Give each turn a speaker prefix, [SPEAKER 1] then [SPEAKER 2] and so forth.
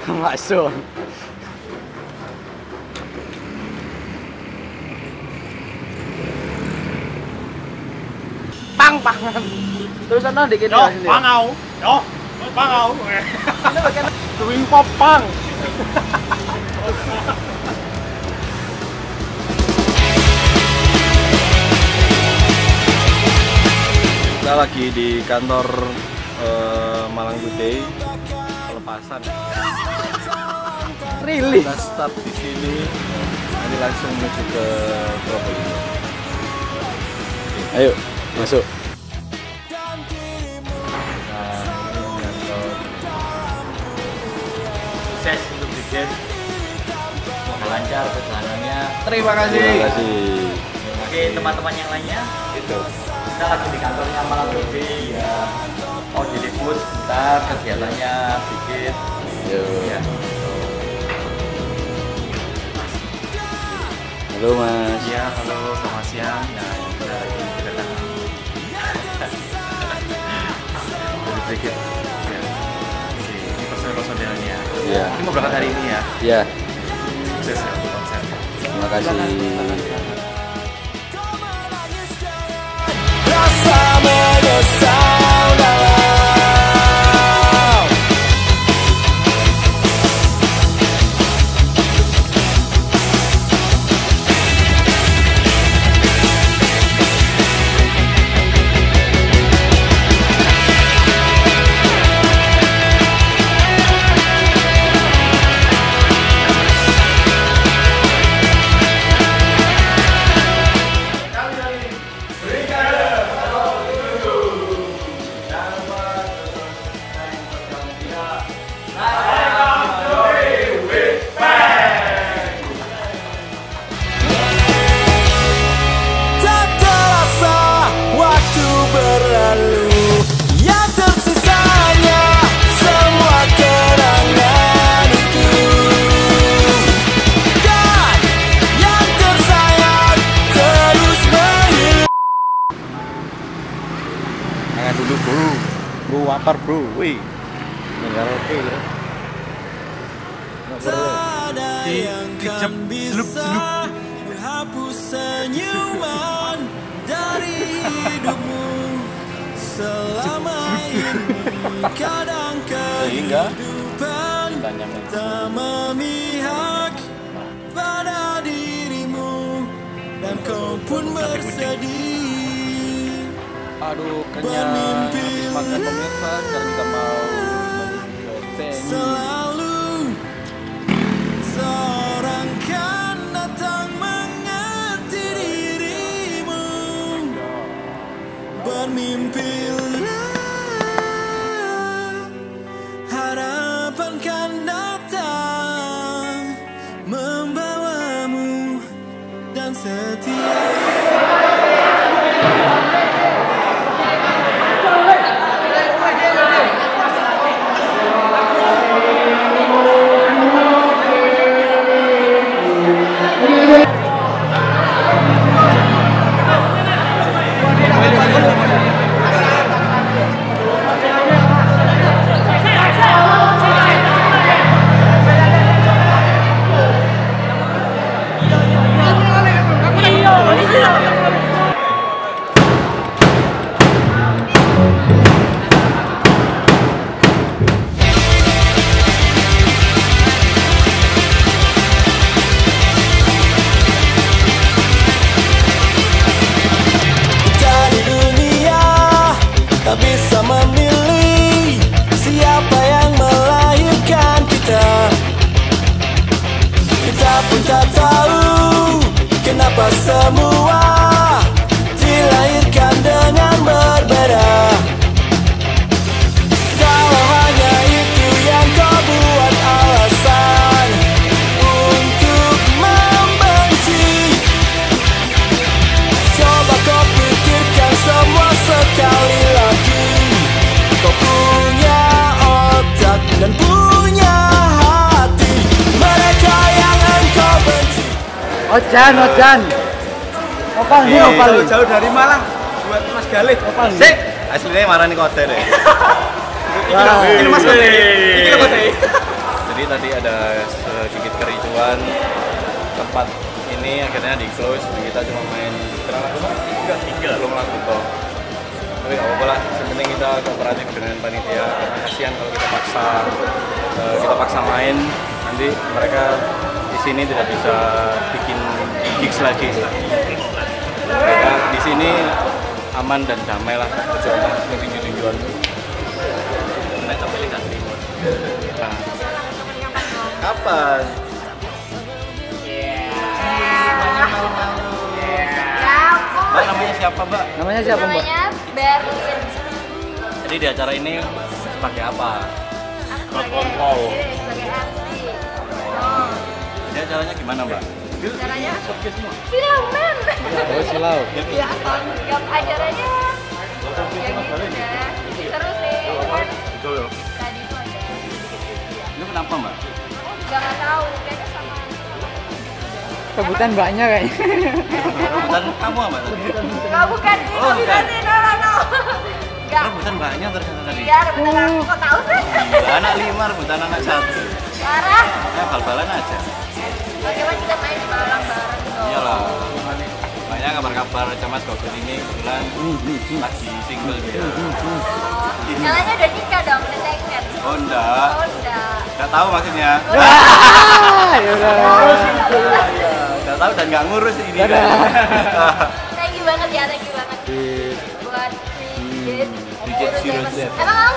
[SPEAKER 1] Masuk. Pangan. Terus ana dikit
[SPEAKER 2] yo, pangau. Yo, pangau.
[SPEAKER 1] Ini bagian doing popang. Kita lagi di kantor Malang Today pelepasan. Really? Kita start di sini, nanti langsung menuju ke Probolinggo. Ayo, masuk. Nah, ini kantor.
[SPEAKER 2] Sukses untuk bikin. Semoga lancar perjalanannya.
[SPEAKER 1] Terima kasih. Terima kasih.
[SPEAKER 2] Oke, teman-teman yang lainnya.
[SPEAKER 1] Itu.
[SPEAKER 2] Kita lagi di kantornya Malang Today ya. Mau diliput bentar kegiatannya dikit.
[SPEAKER 1] Yo.
[SPEAKER 2] Ya.
[SPEAKER 1] Halo Mas.
[SPEAKER 2] Ya, halo, selamat siang. Nah, kita lagi kedatangan dari sedikit. Ya. Oke, ini personel-personelnya.
[SPEAKER 1] Iya.
[SPEAKER 2] Ini mau berangkat hari ini ya.
[SPEAKER 1] Iya.
[SPEAKER 2] Sukses ya untuk konsernya.
[SPEAKER 1] Terima kasih.
[SPEAKER 3] Rasa menyesal dalam
[SPEAKER 1] dulu bro water bro, wih tinggal oke ya.
[SPEAKER 3] Dikejap selup-selup hapus senyuman dari hidupmu selama ini. Kadang kehidupan tak memihak pada dirimu dan kau pun bersedih.
[SPEAKER 1] Aduh, kenyang habis makan pemirsa. Sekarang kita mau menuju ke venue.
[SPEAKER 3] Selalu seorang kan datang mengerti dirimu. Bermimpilah, harapan kan datang membawamu dan setia. Tak tahu kenapa semua dilahirkan dengan berbeda. Kalau hanya itu yang kau buat alasan untuk membenci, coba kau pikirkan semua sekali lagi. Kau punya otak dan punya hati. Mereka yang engkau benci.
[SPEAKER 1] Ojan. Opal nih, opal.
[SPEAKER 2] Jauh dari Malang buat Mas Galih.
[SPEAKER 1] Opal.
[SPEAKER 2] Sik, aslinya marani kode deh. Ini Mas Kode. Ini kode. Jadi
[SPEAKER 1] Jadi tadi ada sedikit kericuan, tempat ini akhirnya di close. Kita cuma main berapa lagu Pak? 3 belum lagu toh. Tapi nggak apa-apa lah, sebenarnya kita kooperatif dengan panitia. Karena kasihan kalau kita paksa main, nanti mereka di sini tidak bisa bikin gigs lagi. Mereka di sini aman dan damai lah, tujuannya tinju-tinjuan. Mereka pilih kasih. Nah, kapan? Mbak namanya siapa Mbak?
[SPEAKER 4] Namanya siapa, Mbak?
[SPEAKER 5] Namanya Berlin.
[SPEAKER 1] Jadi di acara ini pakai apa?
[SPEAKER 5] Sebagai MC. Oh,
[SPEAKER 1] Jadi acaranya gimana Mbak?
[SPEAKER 5] caranya filmen.
[SPEAKER 4] Oh, silau.
[SPEAKER 5] Ya, anggap acaranya ya gitu deh. Terus sih kan
[SPEAKER 1] Betul loh.
[SPEAKER 5] tadi tuh ada sedikit-sedikit.
[SPEAKER 1] Itu kenapa Mbak?
[SPEAKER 5] Jangan tahu kayaknya sama
[SPEAKER 4] Rebutan banyak kayaknya.
[SPEAKER 1] Rebutan kamu apa tadi?
[SPEAKER 5] Enggak, bukan ini
[SPEAKER 1] Oh, bukan.
[SPEAKER 5] ini no. Enggak.
[SPEAKER 1] Rebutan banyak ternyata tadi.
[SPEAKER 5] Iya, rebutan aku kok tahu sih.
[SPEAKER 1] Anak 5, rebutan anak 1.
[SPEAKER 5] Parah.
[SPEAKER 1] Ya bal-balan aja.
[SPEAKER 5] Bagaimana kita main di bareng dong.
[SPEAKER 1] Iyalah. Makanya kabar-kabar Camat Gobel ini kebetulan lagi single dia.
[SPEAKER 5] Nyalanya udah nikah dong, udah second.
[SPEAKER 1] Oh enggak.
[SPEAKER 5] Oh, udah.
[SPEAKER 1] Enggak tahu maksudnya.
[SPEAKER 4] Ya udah.
[SPEAKER 1] Enggak tahu dan enggak ngurus ini.
[SPEAKER 5] Thank you banget ya, thank you banget. Buat Digit.
[SPEAKER 1] Digit Zero Z.
[SPEAKER 5] Emang